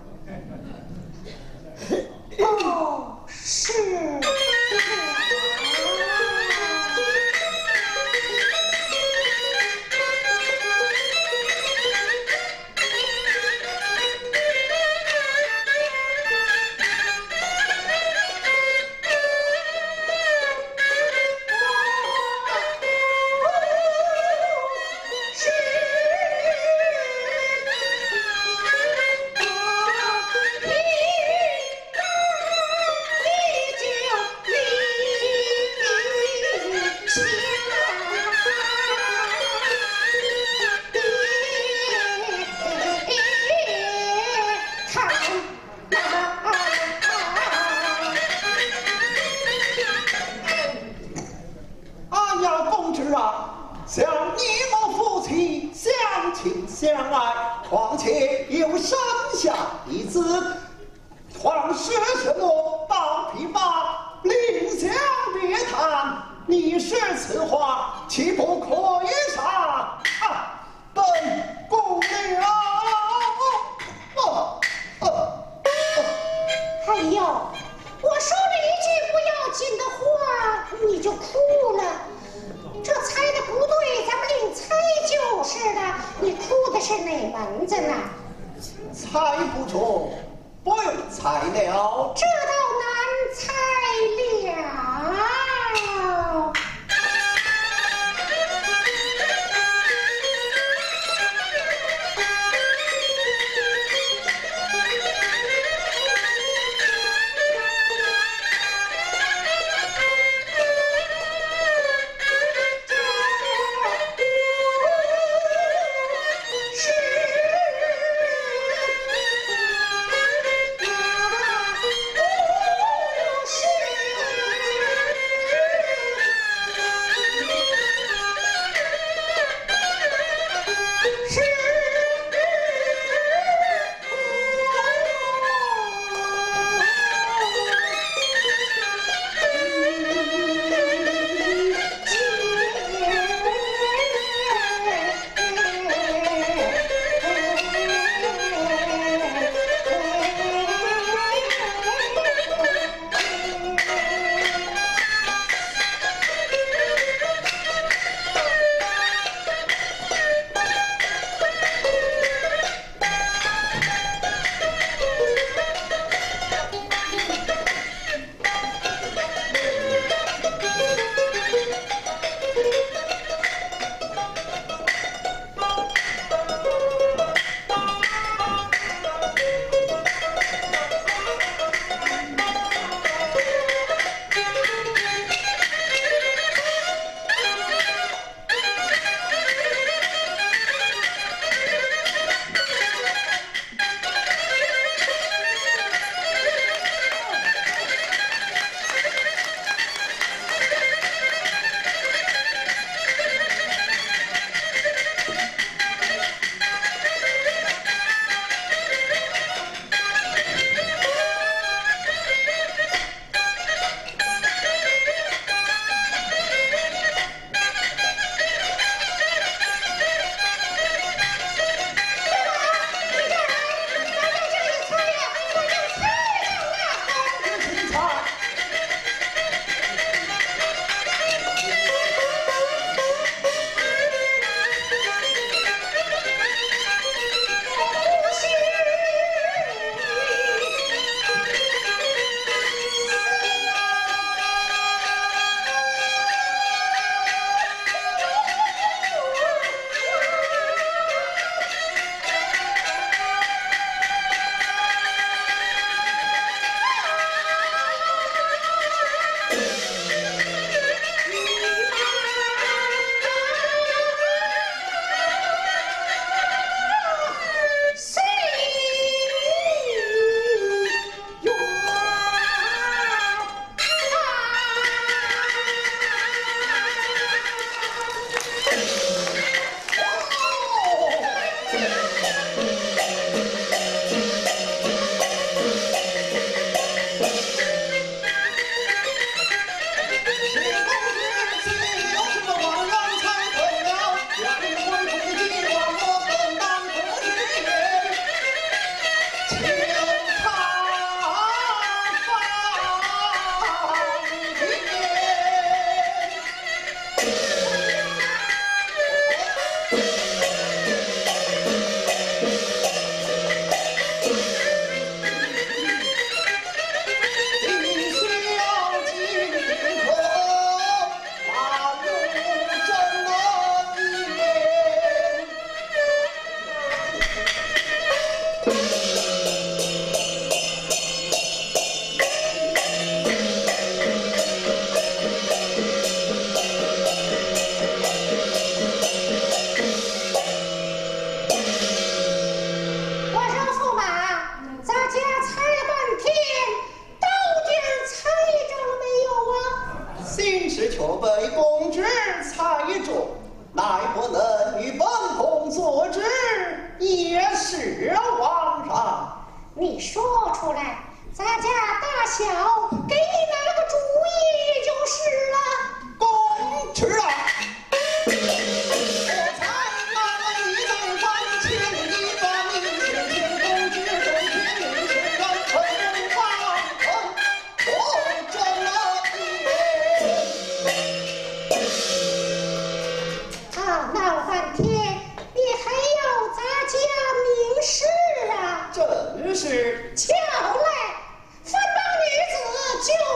哦，是。 像你我夫妻相亲相爱，况且有生下一子，皇室什么保琵琶，另相别谈。你是此话，岂不可以上啊？本姑娘。哦哦哦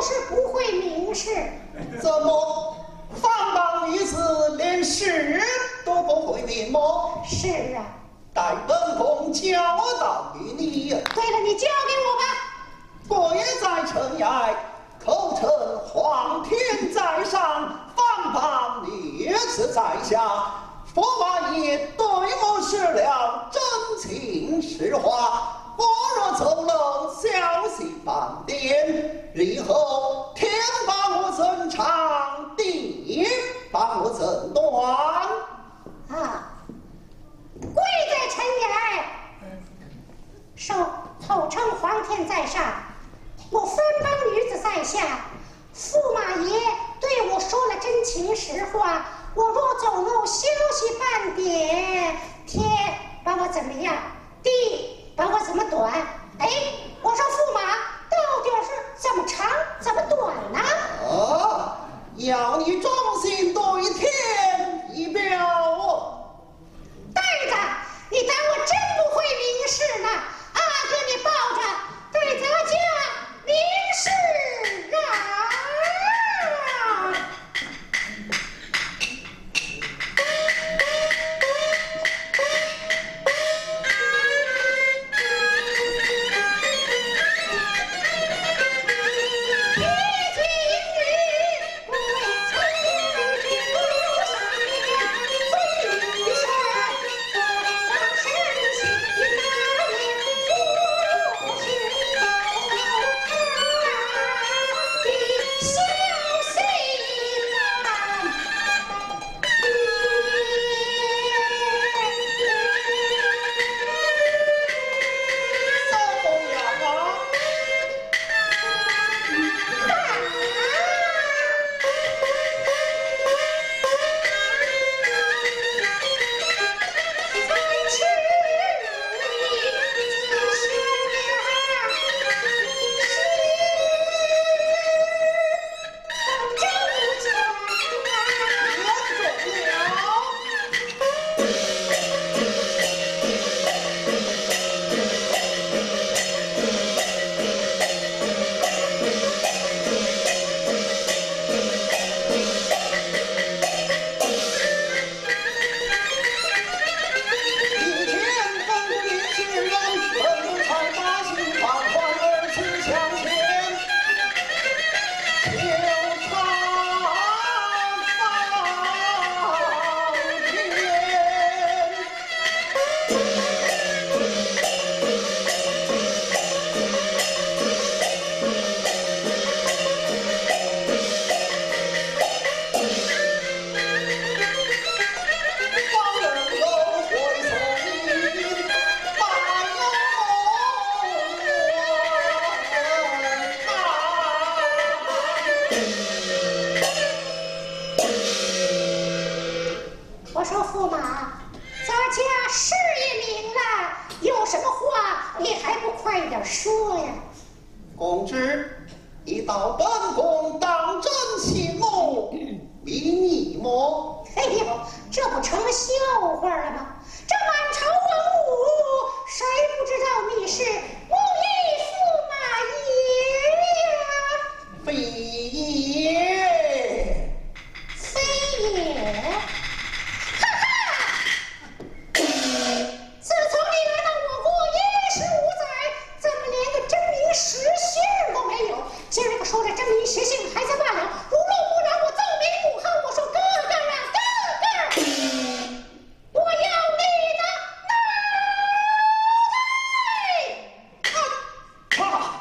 就是不会明示。 怎么，方榜女子连诗都不会明吗？ 是啊。 待本宫教导于你。 对了，你教给我吧。 贵在尘埃，口称皇天在上，方榜女子在下。驸马爷对我施了真情实话。我若走漏消息半点，日后天把我怎长，地把我怎断？ 啊，贵在尘埃，受口称皇天在上，我分帮女子在下。驸马爷对我说了真情实话，我若走漏消息半点，天把我怎么样，地把我怎么短？哎，我说驸马到底是怎么长怎么短呢？ 啊，要你忠心对天一表。 呆子，你当我真不会明示呢？阿哥，你抱着对咱家明示啊！我说驸马，咱家事也明了，有什么话你还不快点说呀？ 公知，你到本宫当真信我，迷你么？ 哎呦，这不成了笑话了吗？这满朝文武，谁不知道你是木易驸马爷呀？ 非也， 非也。自从你来到我国一十五载，怎么连个真名实姓都没有？今儿个说这真名实姓还在罢了，如若不然，我奏明母后，我说哥哥啊，哥哥，我要你的脑袋！ 啊！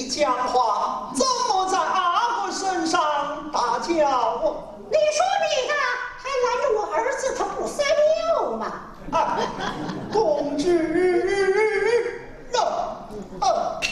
讲话，怎么在阿哥身上大叫啊？ 你说你呀，还拦着我儿子他不撒尿吗？ 啊，同志，呃呃。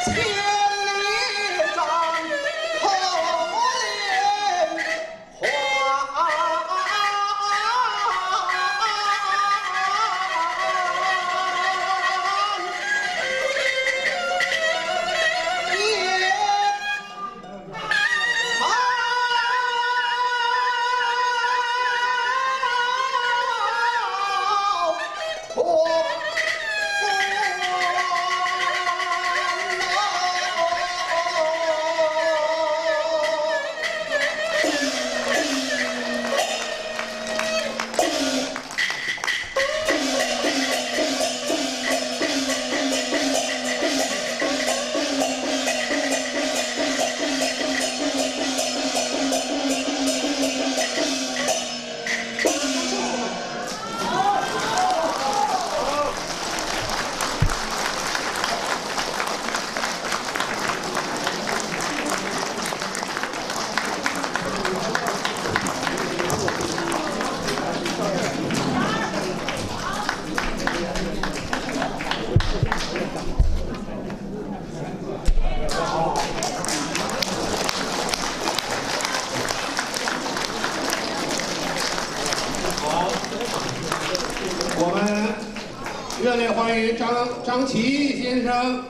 热烈欢迎张张琪先生、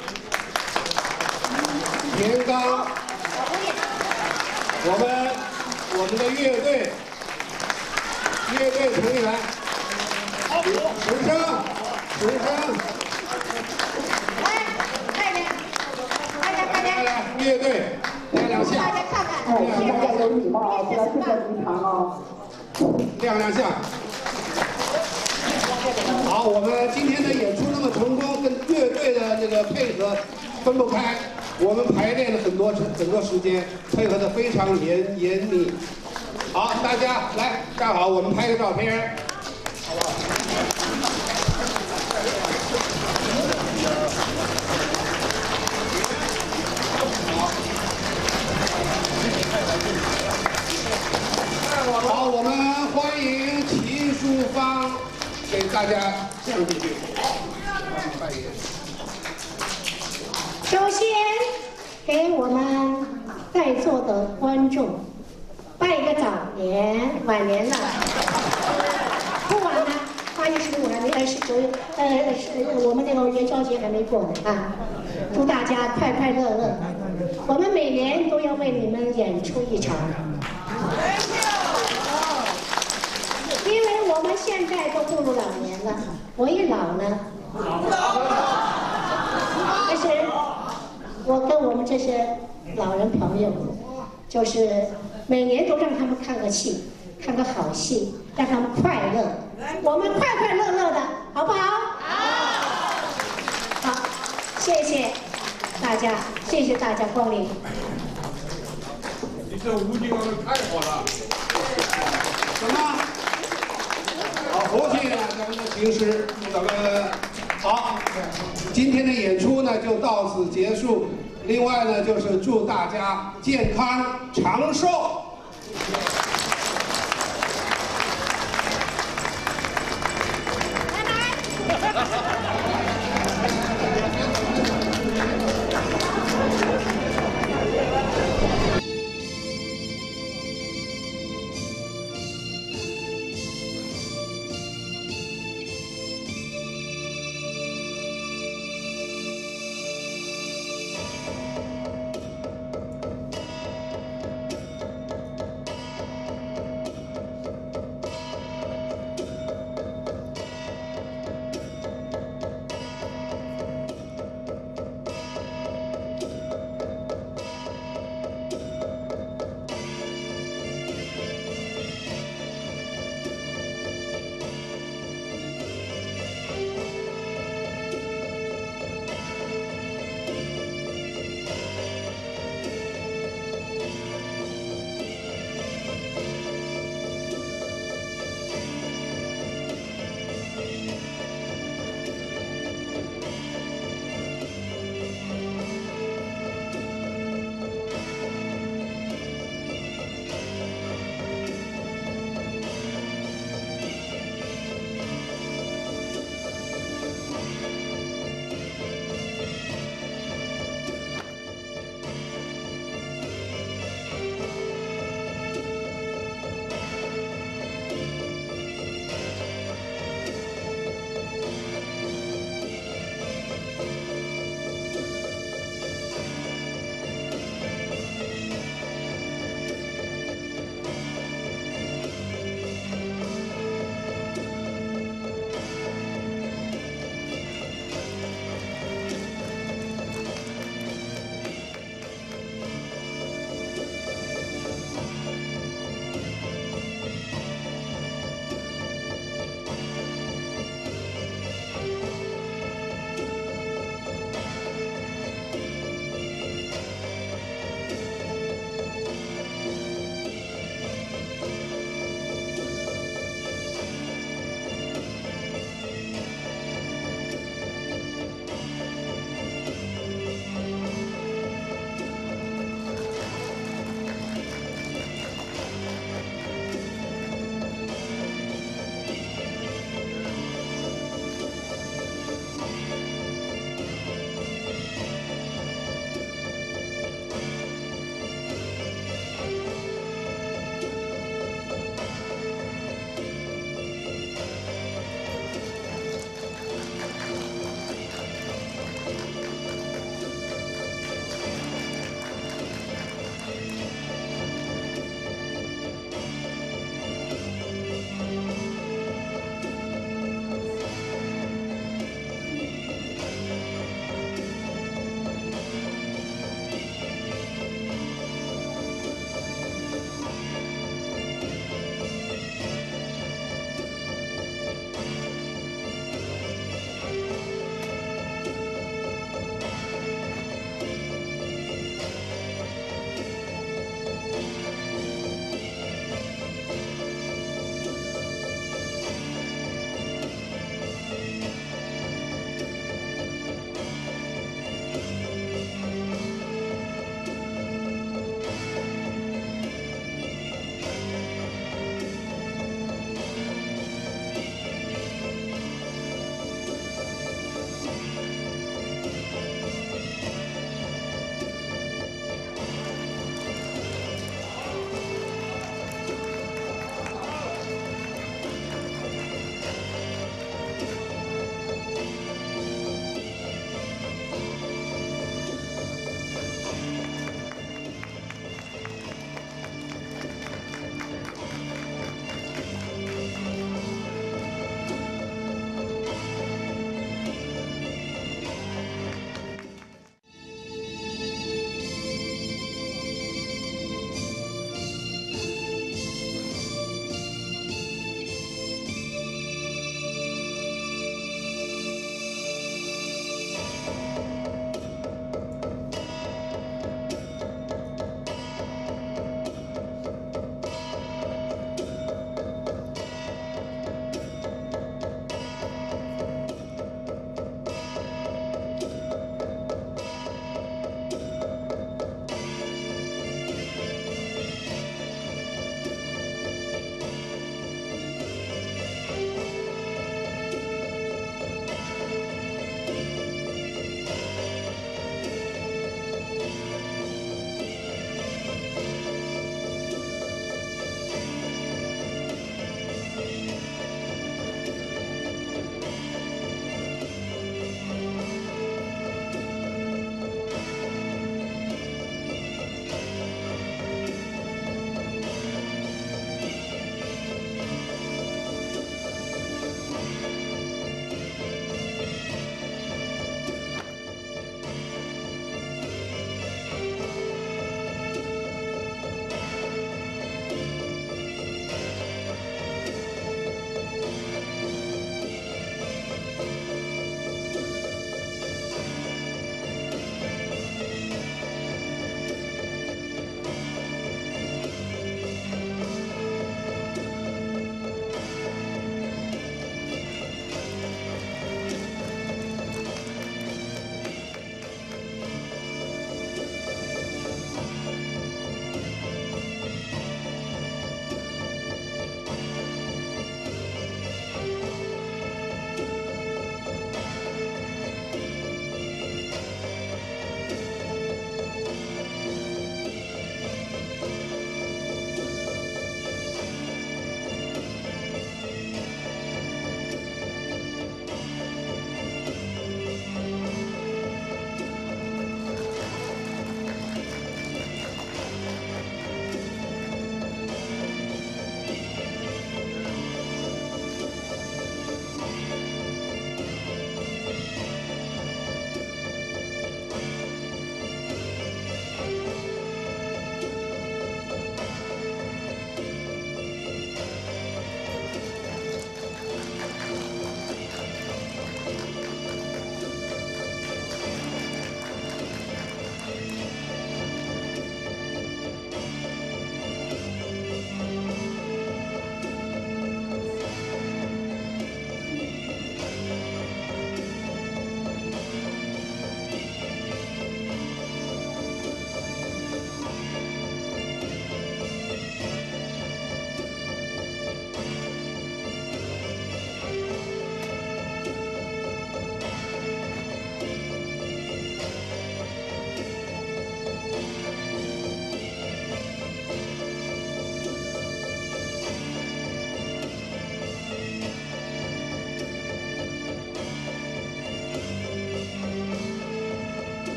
田刚，我们我们的乐队乐队成员，石生，石生， 来，快点，快点，快点， 来来，乐队亮亮相， 大家看看， 哎，请大家有礼貌啊，不要这么离场啊。 亮亮相。好，我们今天的演出那么成功，跟乐队的这个配合分不开。我们排练了很多很多时间，配合的非常严严密。好，大家来站好，我们拍个照片，好不好？好，我们欢迎齐淑芳给大家讲几句。 首先，给我们在座的观众拜个早年，晚年了，不晚了，八月十五还没二十九，呃，是我们这个元宵节还没过呢啊！祝大家快快乐乐。我们每年都要为你们演出一场，因为我们现在都步入老年了，我一老呢，但是我跟我们这些老人朋友，就是每年都让他们看个戏，看个好戏，让他们快乐，我们快快乐乐的，好不好？好。好，谢谢大家，谢谢大家光临。 你这吴金刚太好了，什么？好，佛系啊，咱们的行师，咱们好，今天的演出呢就到此结束。另外呢，就是祝大家健康长寿。